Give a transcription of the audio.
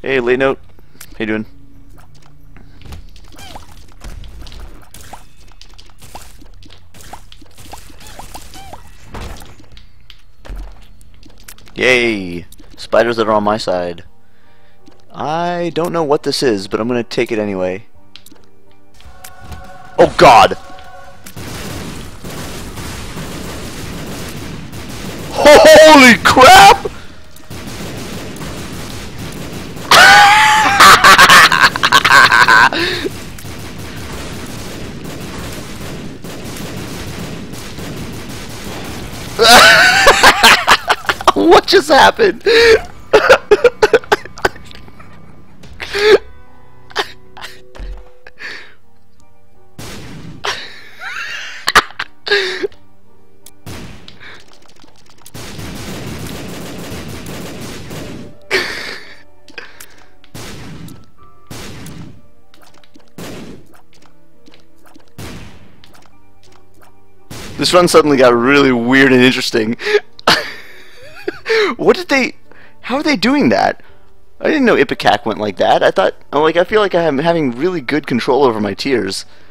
Hey, late note. How you doing? Yay! Spiders that are on my side. I don't know what this is, but I'm gonna take it anyway. Oh God! Holy crap! What just happened? This run suddenly got really weird and interesting. What did they... How are they doing that? I didn't know ipecac went like that. I thought... I feel like I'm having really good control over my tears.